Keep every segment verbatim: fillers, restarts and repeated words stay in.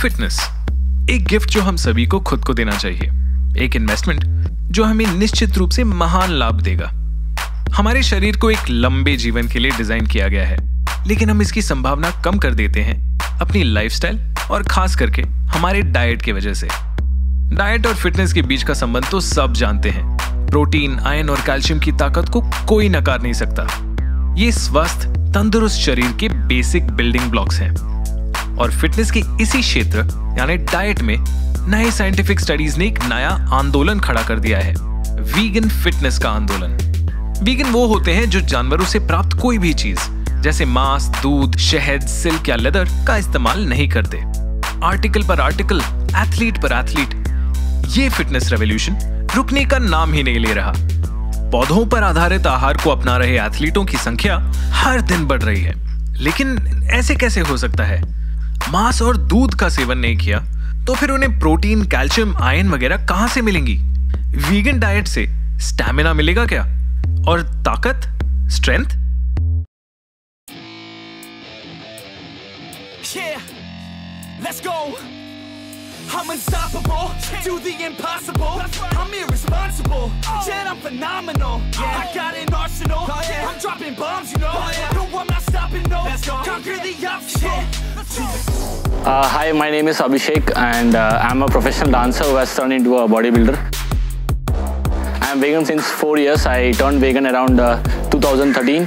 Fitness एक gift जो हम सभी को खुद को देना चाहिए, एक इन्वेस्टमेंट जो हमें निश्चित रूप से महान लाभ देगा। हमारे शरीर को एक लंबे जीवन के लिए डिजाइन किया गया है, लेकिन हम इसकी संभावना कम कर देते हैं अपनी लाइफस्टाइल और खास करके हमारे डाइट की वजह से। डाइट और फिटनेस के बीच का संबंध तो सब जानते हैं। प्रोटीन, आयरन और कैल्शियम की ताकत को कोई नकार नहीं सकता। ये स्वस्थ, तंदुरुस्त शरीर के बेसिक बिल्डिंग ब्लॉक्स हैं। और फिटनेस के इसी क्षेत्र यानी डाइट में नए साइंटिफिक स्टडीज ने एक नया आंदोलन खड़ा कर दिया है, वीगन फिटनेस का आंदोलन। वीगन वो होते हैं जो जानवरों से प्राप्त कोई भी चीज जैसे मांस, दूध, शहद, सिल्क या लेदर का इस्तेमाल नहीं करते। आर्टिकल पर आर्टिकल, एथलीट पर एथलीट, ये फिटनेस रेवोल्यूशन रुकने का नाम ही नहीं ले रहा। पौधों पर आधारित आहार को अपना रहे एथलीटों की संख्या हर दिन बढ़ रही है। लेकिन ऐसे कैसे हो सकता है? मांस और दूध का सेवन नहीं किया तो फिर उन्हें प्रोटीन, कैल्शियम, आयरन वगैरह कहां से मिलेंगी? वीगन डाइट से स्टैमिना मिलेगा क्या? और ताकत, strength? Yeah, let's go. I'm unstoppable, do the impossible. I'm irresponsible, yet I'm phenomenal. I got an arsenal, I'm dropping bombs, you know. No, I'm not stopping, no. Conquer the obstacle. Uh, hi, my name is Abhishek and uh, I'm a professional dancer who has turned into a bodybuilder. I'm vegan since four years. I turned vegan around uh, two thousand thirteen.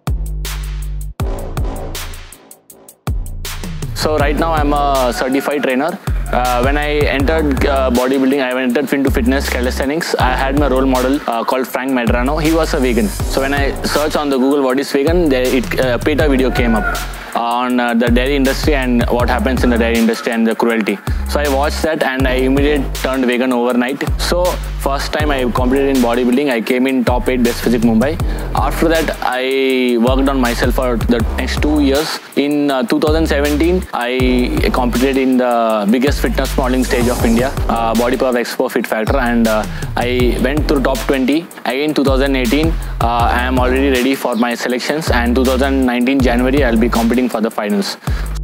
So right now I'm a certified trainer. Uh, when I entered uh, bodybuilding, I entered into fitness calisthenics. I had my role model uh, called Frank Medrano. He was a vegan. So when I searched on the Google what is vegan, there it uh, PETA video came up on uh, the dairy industry and what happens in the dairy industry and the cruelty. So I watched that and I immediately turned vegan overnight. So first time I competed in bodybuilding, I came in top eight best physique Mumbai. After that, I worked on myself for the next two years. In uh, two thousand seventeen, I competed in the biggest fitness modeling stage of India, uh, Body Power Expo Fit Factor, and uh, I went through top twenty. Again, two thousand eighteen, uh, I am already ready for my selections, and two thousand nineteen January, I'll be competing for the finals.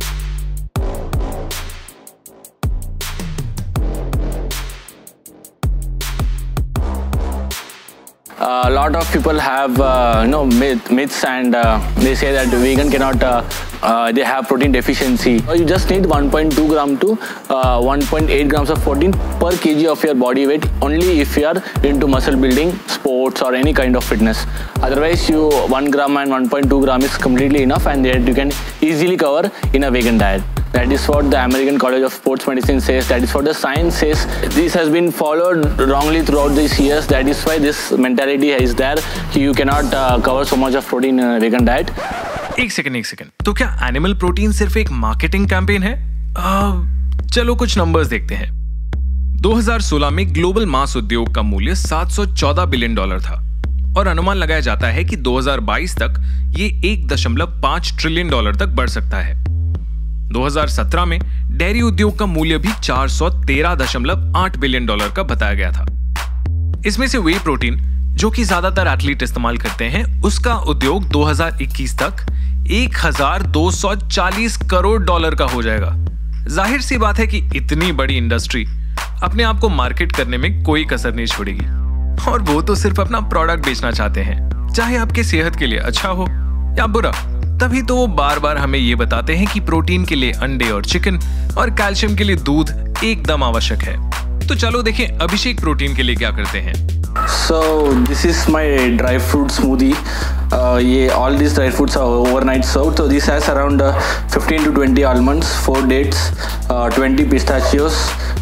A uh, lot of people have uh, you know myth, myths and uh, they say that vegan cannot uh, uh, they have protein deficiency. You just need one point two gram to uh, one point eight grams of protein per kg of your body weight only if you are into muscle building, sports or any kind of fitness. Otherwise, you one gram and one point two gram is completely enough, and that you can easily cover in a vegan diet. That is what the American College of Sports Medicine says. That is what the science says. This has been followed wrongly throughout these years. That is why this mentality is there. You cannot uh, cover so much of protein in a vegan diet. एक second एक second तो क्या animal protein सिर्फ एक marketing campaign है? आ, चलो कुछ numbers देखते हैं। दो हज़ार सोलह में ग्लोबल मांस उद्योग का मूल्य सात सौ चौदह बिलियन डॉलर था और अनुमान लगाया जाता है कि दो हज़ार बाईस तक ये एक दशमलव पाँच ट्रिलियन डॉलर तक बढ़ सकता है। दो हज़ार सत्रह में डेयरी उद्योग का मूल्य भी चार सौ तेरह दशमलव आठ बिलियन डॉलर का बताया गया था। इसमें से वे प्रोटीन जो कि ज्यादातर एथलीट इस्तेमाल करते हैं, उसका उद्योग दो हज़ार इक्कीस तक एक हज़ार दो सौ चालीस करोड़ डॉलर का हो जाएगा। जाहिर सी बात है कि इतनी बड़ी इंडस्ट्री अपने आप को मार्केट करने में कोई कसर नहीं छोड़ेगी, और वो तो सिर्फ अपना प्रोडक्ट बेचना चाहते हैं, चाहे आपके सेहत के लिए अच्छा हो या बुरा। तभी तो वो बार बार हमें ये बताते हैं कि प्रोटीन के लिए अंडे और चिकन और कैल्शियम के लिए दूध एकदम आवश्यक है। तो चलो देखें अभिषेक प्रोटीन के लिए क्या करते हैं। So this is my dry fruit smoothie. Uh, yeah, all these dry fruits are overnight soaked. So this has around uh, fifteen to twenty almonds, four dates, uh, twenty pistachios,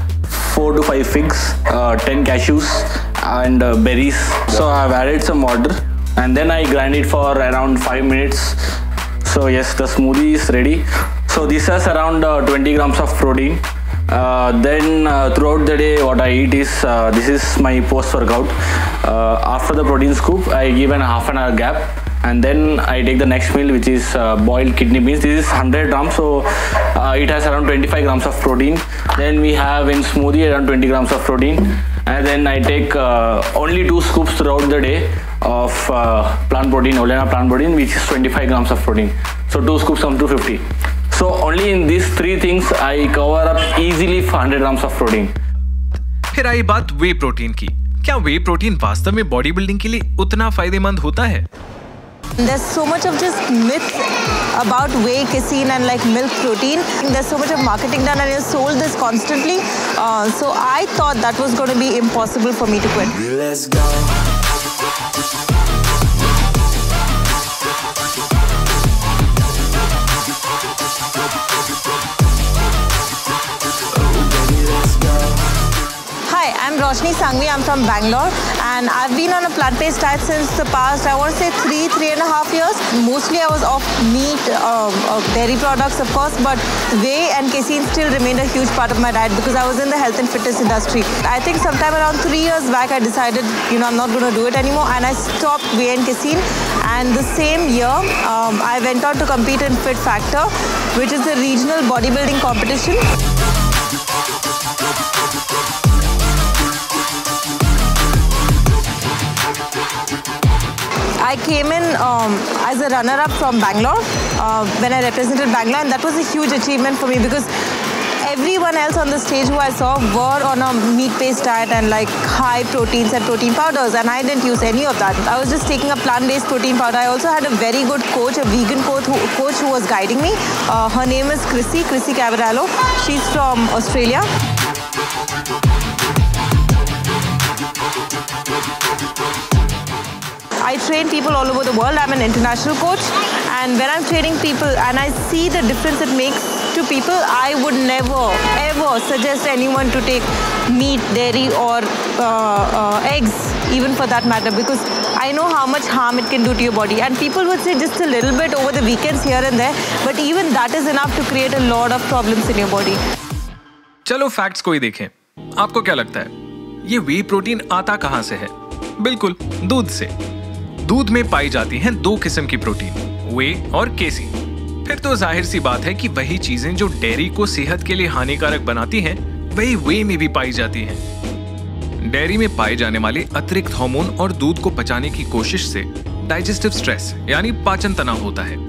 four to five figs, uh, ten cashews, and uh, berries. So I have added some water, and then I grind it for around five minutes. So yes, the smoothie is ready. So this has around uh, twenty grams of protein. Uh, then uh, throughout the day what I eat is uh, this is my post workout. Uh, after the protein scoop, I give an half an hour gap, and then I take the next meal, which is uh, boiled kidney beans. This is one hundred grams, so uh, it has around twenty-five grams of protein. Then we have in smoothie around twenty grams of protein, and then I take uh, only two scoops throughout the day of uh, plant protein, Olena plant protein, which is twenty-five grams of protein. So two scoops comes to fifty. So only in these three things I cover up easily four hundred grams of protein. फिर आई बात वे protein की। क्या वे protein वास्तव में body building के लिए उतना फायदेमंद होता है? There's so much of just myth about whey, casein and like milk protein. There's so much of marketing done and you're sold this constantly. Uh, so I thought that was going to be impossible for me to quit. Let's go. Hi, I'm Roshni Sangvi. I'm from Bangalore and I've been on a plant-based diet since the past, I want to say three, three and a half years. Mostly I was off meat, um, uh, dairy products of course, but whey and casein still remained a huge part of my diet because I was in the health and fitness industry. I think sometime around three years back I decided, you know, I'm not going to do it anymore and I stopped whey and casein. And the same year, um, I went on to compete in Fit Factor, which is a regional bodybuilding competition. I came in um, as a runner-up from Bangalore uh, when I represented Bangalore, and that was a huge achievement for me because everyone else on the stage who I saw were on a meat-based diet and like high proteins and protein powders, and I didn't use any of that. I was just taking a plant-based protein powder. I also had a very good coach, a vegan coach who, coach who was guiding me. Uh, her name is Chrissy, Chrissy Cavarallo. She's from Australia. I train people all over the world. I'm an international coach, and when I'm training people and I see the difference it makes to people, I would never ever suggest anyone to take meat, dairy or uh, uh, eggs, even for that matter, because I know how much harm it can do to your body. And people would say just a little bit over the weekends here and there, but even that is enough to create a lot of problems in your body. चलो facts को ही देखें। आपको क्या लगता है ये वे protein आता कहां से है? बिल्कुल दूध से। दूध में पाई जाती हैं दो किस्म की प्रोटीन, वे और केसीन। फिर तो जाहिर सी बात है कि वही चीजें जो डेयरी को सेहत के लिए हानिकारक बनाती हैं, वही वे में भी पाई जाती हैं। डेयरी में पाए जाने वाले अतिरिक्त हार्मोन और दूध को पचाने की कोशिश से डाइजेस्टिव स्ट्रेस यानी पाचन तनाव होता है।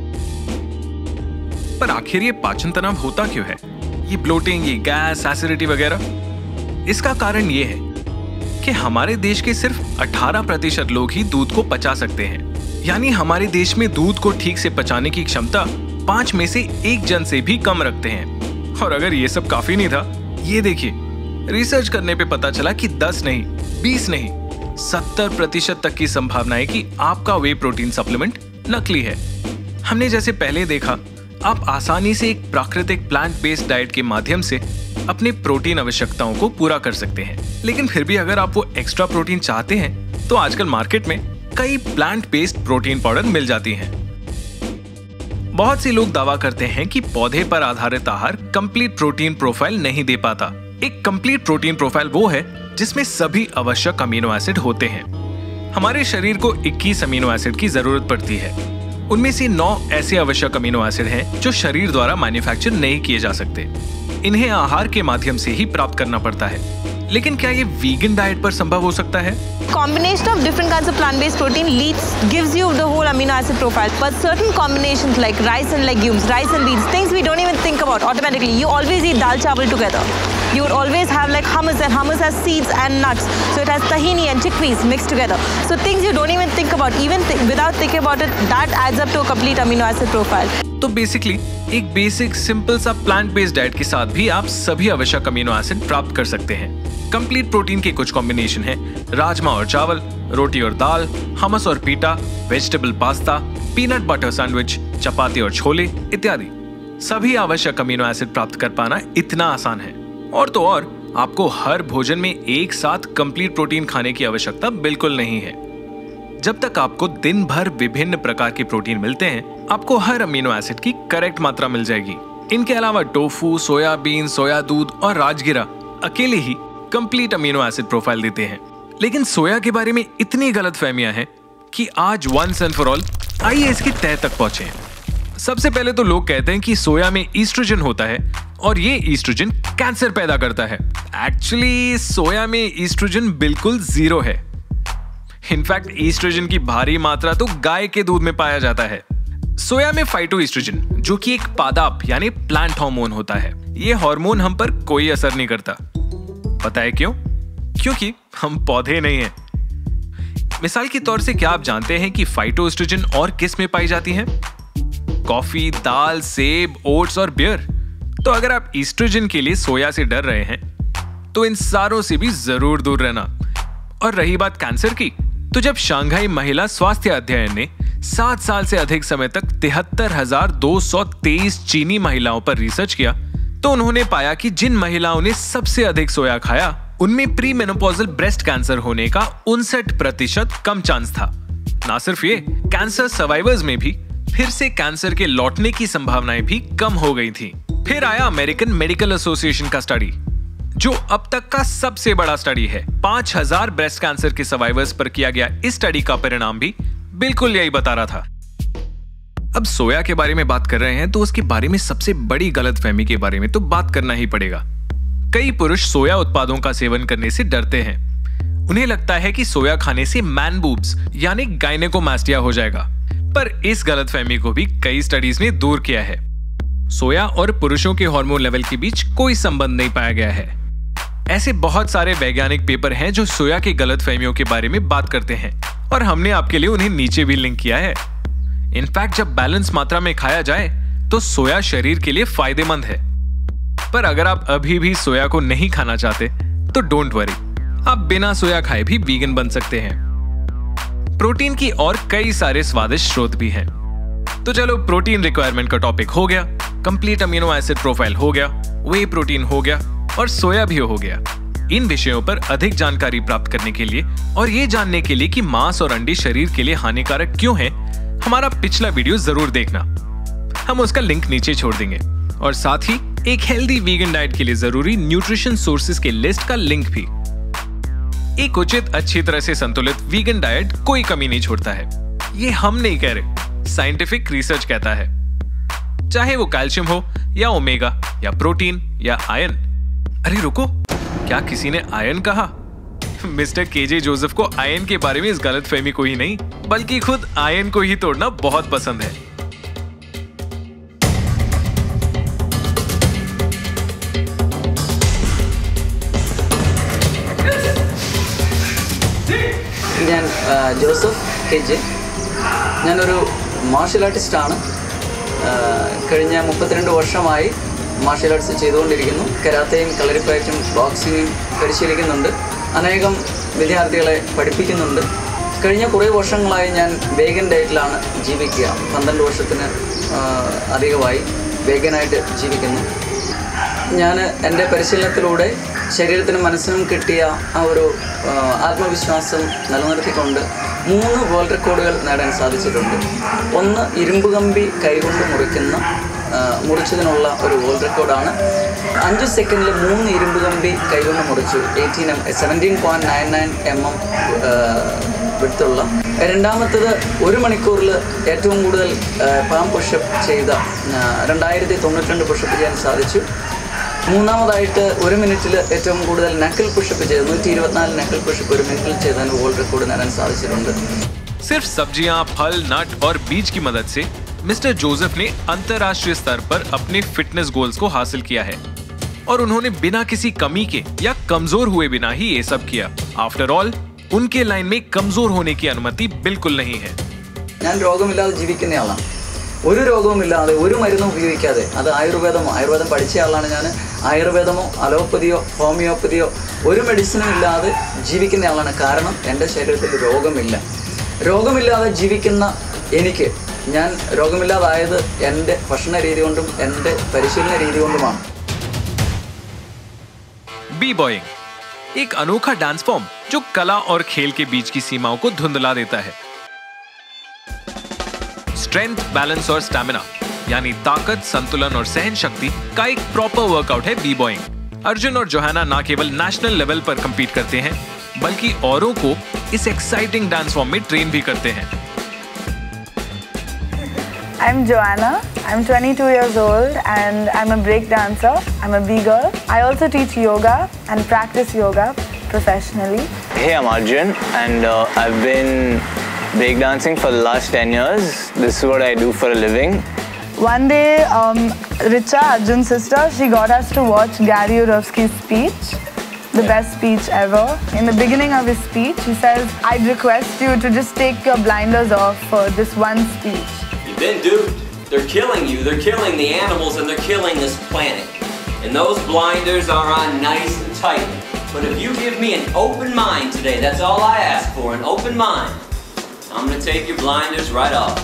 पर आखिर ये पाचन तनाव होता क्यों है? ये ब्लोटिंग, ये गैस, एसिडिटी वगैरह? इसका कारण ये है कि हमारे देश के सिर्फ अठारह प्रतिशत लोग ही दूध को पचा सकते हैं। यानी हमारे देश में दूध को ठीक से पचाने की क्षमता पांच में से एक जन से भी कम रखते हैं। और अगर ये सब काफी नहीं था, ये देखिए, रिसर्च करने पे पता चला कि दस नहीं, बीस नहीं, सत्तर प्रतिशत तक की संभावना है कि आपका वे प्रोटीन सप्लीमेंट नकली है। हमने जैसे पहले देखा, आप आसानी से एक प्राकृतिक प्लांट बेस्ड डाइट के माध्यम से अपने प्रोटीन आवश्यकताओं को पूरा कर सकते हैं। लेकिन फिर भी अगर आप वो एक्स्ट्रा प्रोटीन चाहते हैं तो आजकल मार्केट में कई प्लांट बेस्ड प्रोटीन पाउडर मिल जाती हैं। बहुत से लोग दावा करते हैं कि पौधे पर आधारित आहार कंप्लीट प्रोटीन प्रोफाइल नहीं दे पाता। एक कंप्लीट प्रोटीन प्रोफाइल वो है जिसमें सभी आवश्यक अमीनो एसिड होते हैं। हमारे शरीर को इक्कीस अमीनो एसिड की जरूरत पड़ती है। उनमें से नौ ऐसे आवश्यक अमीनो एसिड हैं जो शरीर द्वारा मैन्युफैक्चर नहीं किए जा सकते। इन्हें आहार के माध्यम से ही प्राप्त करना पड़ता है। लेकिन क्या ये वीगन डाइट पर संभव हो सकता है? Combination of different kinds of plant-based protein leads gives you the whole amino acid profile. But certain combinations like rice and legumes, rice and beans, things we don't even think about automatically. You always eat dal chawal together. You would always have like hummus, and hummus has seeds and nuts. So it has tahini and chickpeas mixed together. So things you don't even think about, even th without thinking about it, that adds up to a complete amino acid profile. तो basically एक basic simple सा plant based diet के साथ भी आप सभी आवश्यक amino acid प्राप्त कर सकते हैं। कंप्लीट प्रोटीन के कुछ कॉम्बिनेशन हैं: राजमा और चावल, रोटी और दाल, हमस और pita, vegetable pasta, peanut butter sandwich, चपाती और छोले इत्यादि। सभी आवश्यक अमीनो एसिड प्राप्त कर पाना इतना आसान है। और तो और आपको हर भोजन में एक साथ कंप्लीट प्रोटीन खाने की आवश्यकता बिल्कुल नहीं है। जब तक आपको दिन भर विभिन्न प्रकार के प्रोटीन मिलते हैं, आपको हर अमीनो एसिड की करेक्ट मात्रा मिल जाएगी। इनके अलावा टोफू, सोयाबीन, सोया दूध और राजगिरा अकेले ही कंप्लीट अमीनो एसिड प्रोफाइल देते हैं। लेकिन सोया के बारे में इतनी गलतफहमियां हैं कि आज वंस एंड फॉर ऑल आइए इसकी तह तक पहुंचे। सबसे पहले तो लोग कहते हैं कि सोया में ईस्ट्रोजन होता है और ये ईस्ट्रोजन कैंसर पैदा करता है। एक्चुअली सोया में ईस्ट्रोजन बिल्कुल जीरो है। इनफैक्ट ईस्ट्रोजन की भारी मात्रा तो गाय के दूध में पाया जाता है। सोया में फाइटोएस्ट्रोजन, जो कि एक पादप यानी प्लांट हार्मोन होता है, ये हार्मोन हम पर कोई असर नहीं करता। पता है क्यों? क्योंकि हम पौधे नहीं हैं। मिसाल के तौर से क्या आप जानते हैं कि फाइटोएस्ट्रोजन और किस में पाई जाती है? कॉफी, दाल, सेब, ओट्स और बियर। तो अगर आप ईस्ट्रोजन के लिए सोया से डर रहे हैं तो इन सारों से भी जरूर दूर रहना। और रही बात कैंसर की, तो जब शंघाई महिला स्वास्थ्य अध्ययन ने सात साल से अधिक समय तक तिहत्तर हजार दो सौ तेईस चीनी महिलाओं पर रिसर्च किया, तो उन्होंने पाया कि जिन महिलाओं ने सबसे अधिक सोया खाया उनमें प्री मेनोपॉजल ब्रेस्ट कैंसर होने का उनसठ प्रतिशत कम चांस था। ना सिर्फ ये, कैंसर सर्वाइवर्स में भी फिर से कैंसर के लौटने की संभावनाएं भी कम हो गई थी। फिर आया अमेरिकन मेडिकल एसोसिएशन का स्टडी, जो अब तक का सबसे बड़ा स्टडी है। पांच हजार ब्रेस्ट कैंसर के सर्वाइवर्स पर किया गया इस स्टडी का परिणाम भी बिल्कुल यही बता रहा था। अब सोया के बारे में बात कर रहे हैं तो उसके बारे में सबसे बड़ी गलतफहमी के बारे में तो बात करना ही पड़ेगा। कई पुरुष सोया उत्पादों का सेवन करने से डरते हैं। उन्हें लगता है कि सोया खाने से मैन बूब्स यानी गायनेकोमास्टिया हो जाएगा, पर इस गलतफहमी को भी कई स्टडीज ने दूर किया है। सोया और पुरुषों के हार्मोन लेवल के बीच कोई संबंध नहीं पाया गया है। ऐसे बहुत सारे वैज्ञानिक पेपर हैं जो सोया के गलतफहमियों के बारे में बात करते हैं, और हमने आपके लिए उन्हें नीचे भी लिंक किया है। इनफैक्ट जब बैलेंस मात्रा में खाया जाए तो सोया शरीर के लिए फायदेमंद है। पर अगर आप अभी भी सोया को नहीं खाना चाहते तो डोंट वरी, आप बिना सोया खाए भी वीगन बन सकते हैं। प्रोटीन की और कई सारे स्वादिष्ट स्रोत भी हैं। तो चलो, प्रोटीन रिक्वायरमेंट का टॉपिक हो गया, कंप्लीट अमीनो एसिड प्रोफाइल हो गया, वे प्रोटीन हो गया और सोया भी हो गया। इन विषयों पर अधिक जानकारी प्राप्त करने के लिए और ये जानने के लिए कि मांस और अंडे शरीर के लिए हानिकारक क्यों हैं, हमारा पिछला वीडियो जरूर देखना। हम उसका लिंक नीचे छोड़ देंगे, और साथ ही एक हेल्दी वीगन डाइट के लिए जरूरी न्यूट्रिशन सोर्सेज के लिस्ट का लिंक भी। एक उचित, अच्छी तरह से संतुलित वीगन डाइट कोई कमी नहीं छोड़ता है। ये हम नहीं कह रहे, साइंटिफिक रिसर्च कहता है। चाहे वो कैल्शियम हो या ओमेगा या प्रोटीन या आयरन। अरे रुको, क्या किसी ने आयरन कहा? मिस्टर केजे जोसेफ को आयरन के बारे में इस गलतफहमी को ही नहीं, बल्कि खुद आयरन को ही तोड़ना बहुत पसंद है। ഞാൻ ജോസഫ് കെജെ, ഞാനൊരു മാർഷൽ ആർട്ടിസ്റ്റാണ്. കഴിഞ്ഞ മുപ്പത്തിരണ്ട് വർഷമായി മാർഷൽ ആർട്സ് ചെയ്തുകൊണ്ടിരിക്കുന്നു. കരാത്തയും കളരിപ്പയറ്റും ബോക്സിങ്ങും പരിശീലിക്കുന്നുണ്ട്. അനേകം വിദ്യാർത്ഥികളെ പഠിപ്പിക്കുന്നുണ്ട്. കഴിഞ്ഞ കുറേ വർഷങ്ങളായി ഞാൻ വേഗൻ ഡയറ്റിലാണ് ജീവിക്കുക. പന്ത്രണ്ട് വർഷത്തിന് അധികമായി വേഗനായിട്ട് ജീവിക്കുന്നു. ഞാൻ എൻ്റെ പരിശീലനത്തിലൂടെ ശരീരത്തിനും മനസ്സിനും കിട്ടിയ ആ ഒരു ആത്മവിശ്വാസം നിലനിർത്തിക്കൊണ്ട് മൂന്ന് വേൾഡ് റെക്കോർഡുകൾ നേടാൻ സാധിച്ചിട്ടുണ്ട്. ഒന്ന് ഇരുമ്പ് കമ്പി കൈകൊണ്ട് മുറിക്കുന്ന മുറിച്ചതിനുള്ള ഒരു വേൾഡ് റെക്കോർഡാണ്. അഞ്ച് സെക്കൻഡിൽ മൂന്ന് ഇരുമ്പ് കമ്പി കൈകൊണ്ട് മുറിച്ചു. Eighteen M seventeen point nine nine M M വിടുത്തുള്ള. രണ്ടാമത്തത് ഒരു മണിക്കൂറിൽ ഏറ്റവും കൂടുതൽ പാം പുഷപ്പ് ചെയ്ത രണ്ടായിരത്തി തൊണ്ണൂറ്റി രണ്ട് പുഷപ്പ് ചെയ്യാൻ സാധിച്ചു. മൂന്നാമതായിട്ട് ഒരു മിനിറ്റിൽ ഏറ്റവും കൂടുതൽ നക്കിൾ പുഷപ്പ് ചെയ്ത് നൂറ്റി ഇരുപത്തിനാല് നക്കിൾ പുഷപ്പ് ഒരു മിനിറ്റിൽ ചെയ്തതിന് വേൾഡ് റെക്കോർഡ് നേടാൻ സാധിച്ചിട്ടുണ്ട്. सिर्फ सब्जियां, फल, नट और बीज की मदद से मिस्टर जोसेफ ने अंतर्राष्ट्रीय स्तर पर अपने फिटनेस गोल्स को हासिल किया है, और उन्होंने बिना किसी कमी के या कमजोर हुए बिना ही ये सब किया। आफ्टर ऑल, उनके लाइन में कमजोर होने की अनुमति बिल्कुल नहीं है। ഞാൻ രോഗമില്ലാതെ ജീവിക്കുന്നയാളാണ്. ഒരു രോഗവുമില്ലാതെ ഒരു മരുന്നും ഉപയോഗിക്കാതെ, അത് ആയുർവേദമോ ആയുർവേദം പഠിച്ച ആളാണ് ഞാൻ. ആയുർവേദമോ അലോപ്പതിയോ ഹോമിയോപ്പതിയോ ഒരു മെഡിസിനും ഇല്ലാതെ ജീവിക്കുന്ന ആളാണ്. കാരണം എൻ്റെ ശരീരത്തിൽ രോഗമില്ല. രോഗമില്ലാതെ ജീവിക്കുന്ന എനിക്ക്, ഞാൻ രോഗമില്ലാതായത് എൻ്റെ ഭക്ഷണ രീതി കൊണ്ടും എൻ്റെ പരിശീലന രീതി കൊണ്ടുമാണ്. बी बॉइंग, एक अनोखा डांस फॉर्म जो कला और खेल के बीच की सीमाओं को धुंधला देता है। स्ट्रेंथ, बैलेंस और स्टैमिना यानी ताकत, संतुलन और सहन शक्ति का एक प्रॉपर वर्कआउट है बी बॉइंग। अर्जुन और जोहाना ना केवल नेशनल लेवल पर कंपीट करते हैं, बल्कि औरों को इस एक्साइटिंग डांस फॉर्म में ट्रेन भी करते हैं। I'm Joanna. I'm twenty-two years old and I'm a break dancer. I'm a B-girl. I also teach yoga and practice yoga professionally. Hey, I'm Arjun and uh, I've been breakdancing for the last ten years. This is what I do for a living. One day, um, Richa, Arjun's sister, she got us to watch Gary Yourofsky's speech, the best speech ever. In the beginning of his speech, he says, I'd request you to just take your blinders off for this one speech. You've been duped. They're killing you, they're killing the animals, and they're killing this planet. And those blinders are on nice and tight. But if you give me an open mind today, that's all I ask for, an open mind, I'm gonna take your blinders right off.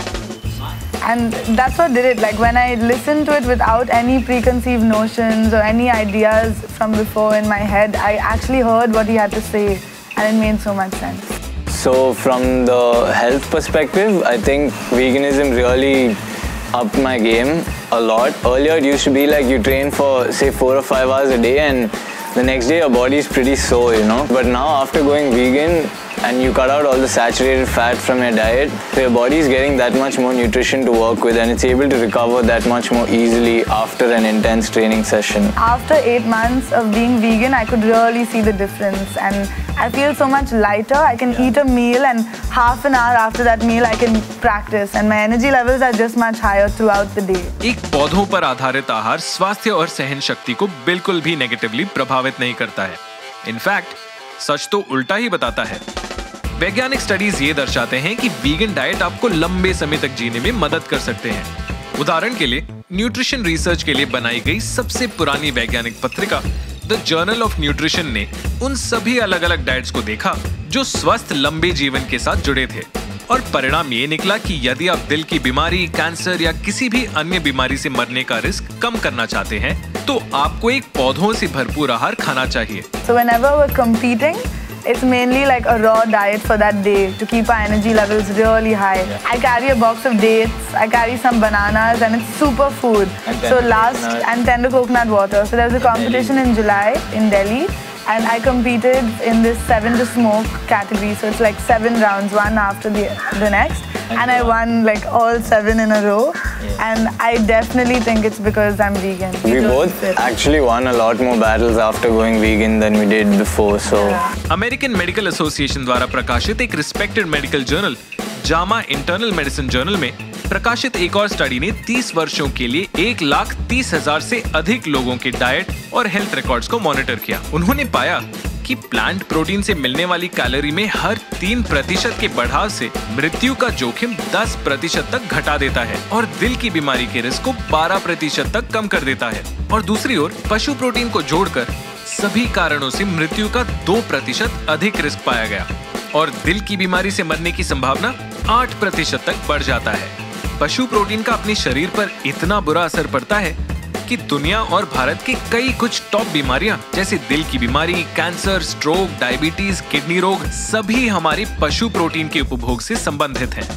And that's what did it. Like when I listened to it without any preconceived notions or any ideas from before in my head, I actually heard what he had to say, and it made so much sense. So from the health perspective, I think veganism really upped my game a lot. Earlier it used to be like you train for say four or five hours a day and the next day your body is pretty sore, you know. But now after going vegan and you cut out all the saturated fat from your diet, so your body is getting that much more nutrition to work with and it's able to recover that much more easily after an intense training session. After eight months of being vegan, I could really see the difference and I feel so much lighter. I can eat a meal and half an hour after that meal I can practice and my energy levels are just much higher throughout the day. एक पौधों पर आधारित आहार स्वास्थ्य और सहन शक्ति को बिल्कुल भी नेगेटिवली प्रभावित नहीं करता है। इनफैक्ट सच तो उल्टा ही बताता है। वैज्ञानिक स्टडीज ये दर्शाते हैं कि वीगन डाइट आपको लंबे समय तक जीने में मदद कर सकते हैं। उदाहरण के लिए न्यूट्रिशन रिसर्च के लिए बनाई गई सबसे पुरानी वैज्ञानिक पत्रिका द जर्नल ऑफ न्यूट्रिशन ने उन सभी अलग अलग डाइट्स को देखा जो स्वस्थ लंबे जीवन के साथ जुड़े थे और परिणाम ये निकला कि यदि आप दिल की बीमारी, कैंसर या किसी भी अन्य बीमारी से मरने का रिस्क कम करना चाहते हैं तो आपको एक पौधों से भरपूर आहार खाना चाहिए। So whenever we're competing, it's mainly like a raw diet for that day to keep our energy levels really high. Yeah. I carry a box of dates, I carry some bananas and it's super food. So last coconut. And tender coconut water. So there was a competition in, in July in Delhi and I competed in this seven to smoke category. So it's like seven rounds, one after the, the next. And, and I won like all seven in a row. Yeah. And I definitely think it's because I'm vegan. We both actually won a lot more battles after going vegan than we did before. So American Medical Association द्वारा प्रकाशित एक respected medical journal JAMA internal medicine journal में प्रकाशित एक और study ने तीस वर्षों के लिए एक लाख तीस हजार से अधिक लोगों के डाइट और हेल्थ रिकॉर्ड्स को मॉनिटर किया। उन्होंने पाया कि प्लांट प्रोटीन से मिलने वाली कैलोरी में हर तीन प्रतिशत के बढ़ाव से मृत्यु का जोखिम दस प्रतिशत तक घटा देता है और दिल की बीमारी के रिस्क को बारह प्रतिशत तक कम कर देता है। और दूसरी ओर पशु प्रोटीन को जोड़कर सभी कारणों से मृत्यु का दो प्रतिशत अधिक रिस्क पाया गया और दिल की बीमारी से मरने की संभावना आठ प्रतिशत तक बढ़ जाता है। पशु प्रोटीन का अपने शरीर पर इतना बुरा असर पड़ता है कि दुनिया और भारत की कई कुछ टॉप बीमारियां जैसे दिल की बीमारी, कैंसर, स्ट्रोक, डायबिटीज, किडनी रोग सभी हमारे पशु प्रोटीन के उपभोग से संबंधित हैं।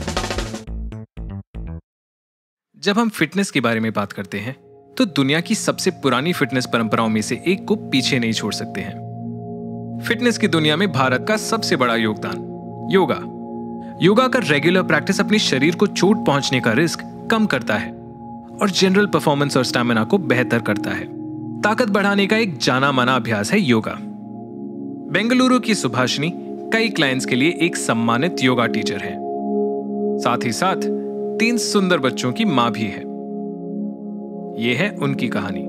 जब हम फिटनेस के बारे में बात करते हैं तो दुनिया की सबसे पुरानी फिटनेस परंपराओं में से एक को पीछे नहीं छोड़ सकते हैं। फिटनेस की दुनिया में भारत का सबसे बड़ा योगदान योगा। योगा का रेगुलर प्रैक्टिस अपने शरीर को चोट पहुंचने का रिस्क कम करता है और जनरल परफॉर्मेंस और स्टैमिना को बेहतर करता है। ताकत बढ़ाने का एक जाना माना अभ्यास है योगा। बेंगलुरु की सुभाषिनी कई क्लाइंट्स के लिए एक सम्मानित योगा टीचर है। साथ ही साथ तीन सुंदर बच्चों की मां भी है। ये है उनकी कहानी।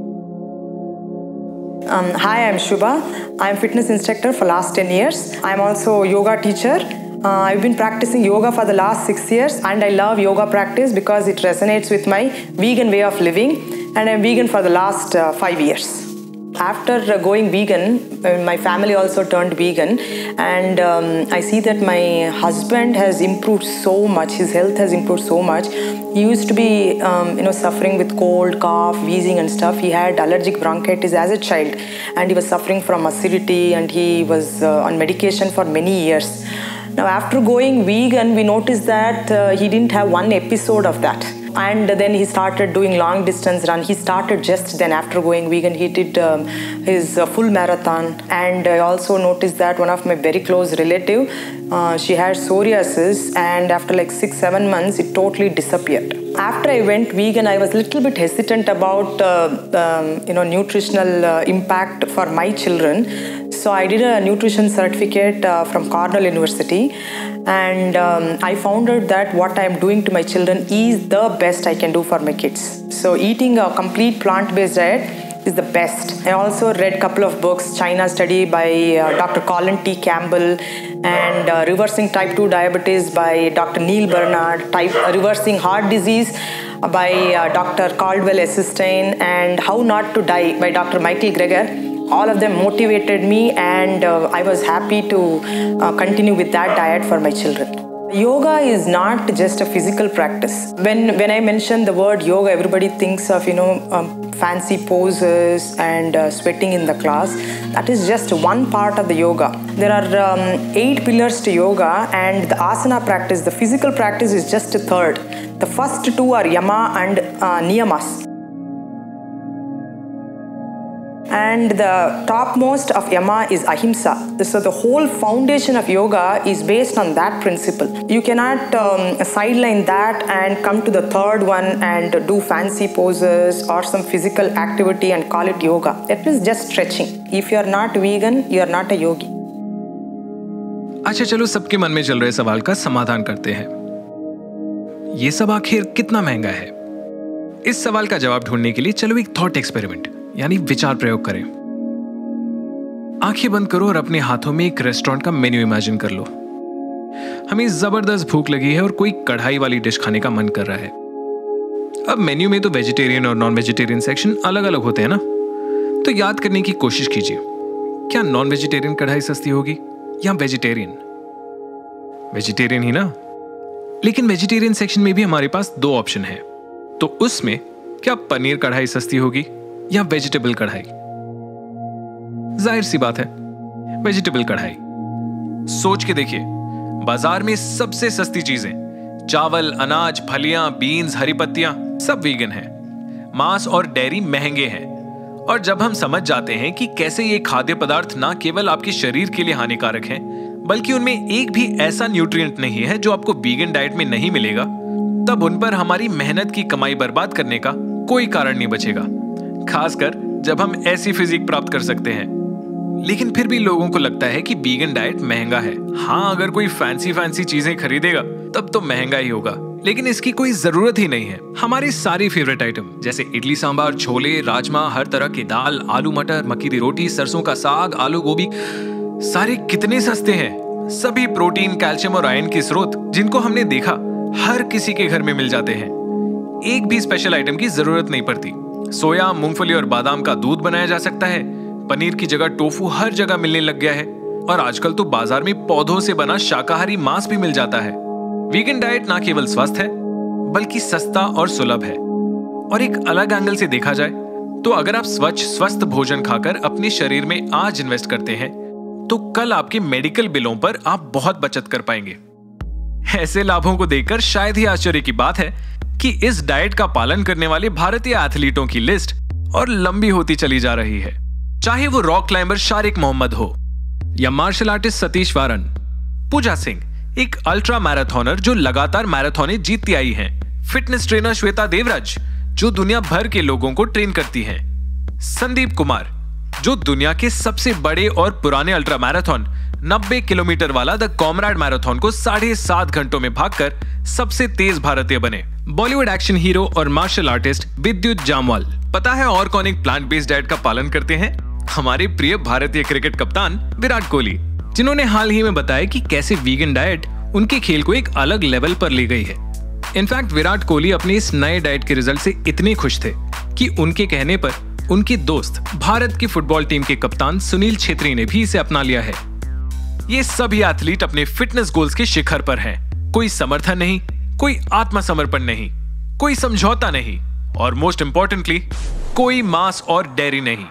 Um, hi, I'm Shubha. I'm fitness instructor for last ten years. I'm also a yoga teacher. Uh, I've been practicing yoga for the last six years and I love yoga practice because it resonates with my vegan way of living and I'm vegan for the last uh, five years. After uh, going vegan, uh, my family also turned vegan and um, I see that my husband has improved so much, his health has improved so much. He used to be um, you know, suffering with cold, cough, wheezing and stuff. He had allergic bronchitis as a child and he was suffering from acidity and he was uh, on medication for many years. Now after going vegan, we noticed that uh, he didn't have one episode of that. And then he started doing long distance run. He started just then after going vegan. He did um, his uh, full marathon. And I also noticed that one of my very close relative, uh, she had psoriasis and after like six, seven months, it totally disappeared. After I went vegan, I was a little bit hesitant about uh, um, you know, nutritional uh, impact for my children. So I did a nutrition certificate uh, from Cornell University, and um, I found out that what I am doing to my children is the best I can do for my kids. So eating a complete plant-based diet is the best. I also read a couple of books, China Study by uh, Doctor Colin T. Campbell, and uh, Reversing Type two Diabetes by Doctor Neil Bernard, type, uh, Reversing Heart Disease by uh, Doctor Caldwell Esselstyn, and How Not to Die by Doctor Michael Greger. All of them motivated me, and uh, I was happy to uh, continue with that diet for my children. Yoga is not just a physical practice. When when I mention the word yoga, everybody thinks of, you know, um, fancy poses and uh, sweating in the class. That is just one part of the yoga. There are um, eight pillars to yoga, and the asana practice, the physical practice, is just a third. The first two are yama and uh, niyamas. And the topmost of yama is ahimsa. So the whole foundation of yoga is based on that principle. You cannot um, sideline that and come to the third one and do fancy poses or some physical activity and call it yoga. It is just stretching. If you are not vegan, you are not a yogi. अच्छा, चलो सबके मन में चल रहे सवाल का समाधान करते हैं। ये सब आखिर कितना महंगा है? इस सवाल का जवाब ढूंढने के लिए चलो एक थॉट एक्सपेरिमेंट यानी विचार प्रयोग करें। आंखें बंद करो और अपने हाथों में एक रेस्टोरेंट का मेन्यू इमेजिन कर लो। हमें जबरदस्त भूख लगी है और कोई कढ़ाई वाली डिश खाने का मन कर रहा है। अब मेन्यू में तो वेजिटेरियन और नॉन वेजिटेरियन सेक्शन अलग अलग होते हैं ना, तो याद करने की कोशिश कीजिए, क्या नॉन वेजिटेरियन कढ़ाई सस्ती होगी या वेजिटेरियन? वेजिटेरियन ही ना। लेकिन वेजिटेरियन सेक्शन में भी हमारे पास दो ऑप्शन है, तो उसमें क्या पनीर कढ़ाई सस्ती होगी या वेजिटेबल कढ़ाई? जाहिर सी बात है, वेजिटेबल कढ़ाई। सोच के देखिए, बाजार में सबसे सस्ती चीजें चावल, अनाज, फलियां, बीन्स, हरी पत्तियां सब वीगन हैं। मांस और डेयरी महंगे हैं, और जब हम समझ जाते हैं कि कैसे ये खाद्य पदार्थ ना केवल आपके शरीर के लिए हानिकारक हैं, बल्कि उनमें एक भी ऐसा न्यूट्रिएंट नहीं है जो आपको वीगन डाइट में नहीं मिलेगा, तब उन पर हमारी मेहनत की कमाई बर्बाद करने का कोई कारण नहीं बचेगा, खासकर जब हम ऐसी फिजिक प्राप्त कर सकते हैं। लेकिन फिर भी लोगों को लगता है कि वीगन डाइट महंगा है। हाँ, अगर कोई फैंसी फैंसी चीजें खरीदेगा तब तो महंगा ही होगा, लेकिन इसकी कोई जरूरत ही नहीं है। हमारी सारी फेवरेट आइटम जैसे इडली सांभर, छोले, राजमा, हर तरह की दाल, आलू मटर, मक्की दी रोटी, सरसों का साग, आलू गोभी, सारे कितने सस्ते हैं। सभी प्रोटीन, कैल्शियम और आयरन के स्रोत जिनको हमने देखा हर किसी के घर में मिल जाते हैं। एक भी स्पेशल आइटम की जरूरत नहीं पड़ती। सोया, मूंगफली और बादाम का दूध बनाया जा सकता है। पनीर की जगह टोफू हर जगह मिलने लग गया है, और आजकल तो बाजार में पौधों से बना शाकाहारी मांस भी मिल जाता है। वीगन डाइट ना केवल स्वस्थ है बल्कि सस्ता और सुलभ है। और एक अलग एंगल से देखा जाए तो अगर आप स्वच्छ स्वस्थ भोजन खाकर अपने शरीर में आज इन्वेस्ट करते हैं तो कल आपके मेडिकल बिलों पर आप बहुत बचत कर पाएंगे। ऐसे लाभों को देखकर शायद ही आश्चर्य की बात है कि इस डाइट का पालन करने वाले भारतीय एथलीटों की लिस्ट और लंबी होती चली जा रही है। चाहे वो रॉक क्लाइंबर शारिक मोहम्मद हो या मार्शल आर्टिस्ट सतीश वारन, पूजा सिंह एक अल्ट्रा मैराथनर जो लगातार मैराथन जीतती आई हैं, फिटनेस ट्रेनर श्वेता देवराज जो दुनिया भर के लोगों को ट्रेन करती हैं, संदीप कुमार जो दुनिया के सबसे बड़े और पुराने अल्ट्रा मैराथन नब्बे किलोमीटर वाला द कॉमरेड मैराथन को साढ़े सात घंटों में भागकर सबसे तेज भारतीय बने, बॉलीवुड एक्शन हीरो और मार्शल आर्टिस्ट विद्युत जामवाल। पता है और कौन एक प्लांट बेस्ड डाइट का पालन करते हैं? हमारे प्रिय भारतीय क्रिकेट कप्तान विराट कोहली, जिन्होंने हाल ही में बताया कि कैसे वीगन डाइट उनके खेल को एक अलग लेवल पर ले गई है। इनफैक्ट विराट कोहली अपने इस नए डाइट के रिजल्ट से इतने खुश थे कि उनके कहने पर उनके दोस्त भारत की फुटबॉल टीम के कप्तान सुनील छेत्री ने भी इसे अपना लिया है। ये सभी एथलीट अपने फिटनेस गोल्स के शिखर पर हैं। कोई समर्थन नहीं, कोई आत्मसमर्पण नहीं, कोई समझौता नहीं, और मोस्ट इंपॉर्टेंटली कोई मांस और डेयरी नहीं।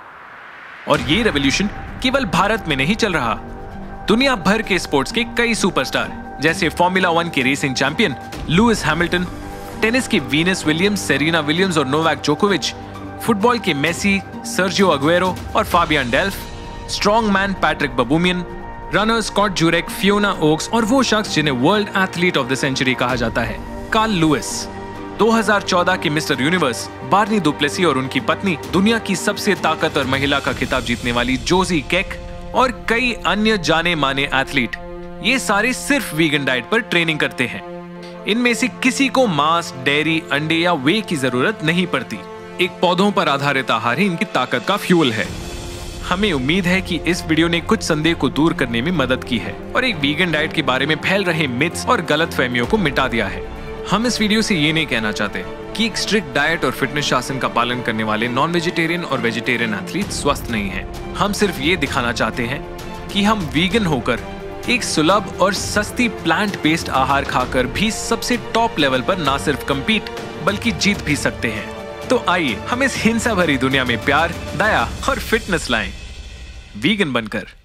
और ये रेवोल्यूशन केवल भारत में नहीं चल रहा। दुनिया भर के स्पोर्ट्स के कई सुपरस्टार जैसे फॉर्मूला वन के racing champion Lewis Hamilton, tennis के वीनस विलियम्स, सेरेना विलियम्स और नोवाक जोकोविच, फुटबॉल के मेसी, सर्जियो अग्वेरो और Fabian Delph, strongman Patrick Baboumian, runner Scott Jurek, Fiona Oakes और वो शख्स जिन्हें world athlete of the century कहा जाता है, कार्ल लुइस। दो हज़ार चौदह के मिस्टर यूनिवर्स बार्नी दुप्लेसी और उनकी पत्नी, दुनिया की सबसे ताकतवर महिला का खिताब जीतने वाली जोजी केक और कई अन्य जाने माने एथलीट, ये सारे सिर्फ वीगन डाइट पर ट्रेनिंग करते हैं। इनमें से किसी को मांस, डेयरी, अंडे या वे की जरूरत नहीं पड़ती। एक पौधों पर आधारित आहार ही इनकी ताकत का फ्यूल है। हमें उम्मीद है कि इस वीडियो ने कुछ संदेह को दूर करने में मदद की है और एक वीगन डाइट के बारे में फैल रहे मिथ्स और गलतफहमियों को मिटा दिया है। हम इस वीडियो से ये नहीं कहना चाहते कि एक स्ट्रिक्ट डाइट और फिटनेस शासन का पालन करने वाले नॉन वेजिटेरियन और वेजिटेरियन एथलीट स्वस्थ नहीं हैं। हम सिर्फ ये दिखाना चाहते हैं कि हम वीगन होकर एक सुलभ और सस्ती प्लांट बेस्ड आहार खाकर भी सबसे टॉप लेवल पर ना सिर्फ कम्पीट बल्कि जीत भी सकते हैं। तो आइए हम इस हिंसा भरी दुनिया में प्यार, दया और फिटनेस लाएं, वीगन बनकर।